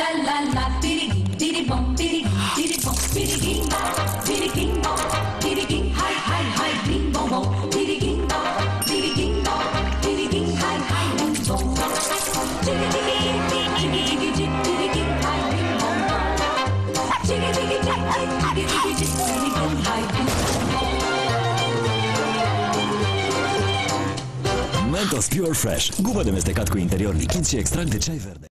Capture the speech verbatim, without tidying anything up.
la la la, tiri tiri bom, tiri tiri bom, tiri ging bom, tiri ging bom, tiri ging hi hi hi, ging bom bom, tiri ging bom, tiri ging bom, tiri ging hi hi, ging bom bom, tiri tiri tiri tiri tiri tiri ging hi, ging bom bom, tiri tiri tiri tiri tiri tiri ging hi, ging bom bom. Mentos Pure Fresh, gumă de mestecat cu interior lichid și extract de ceai verde.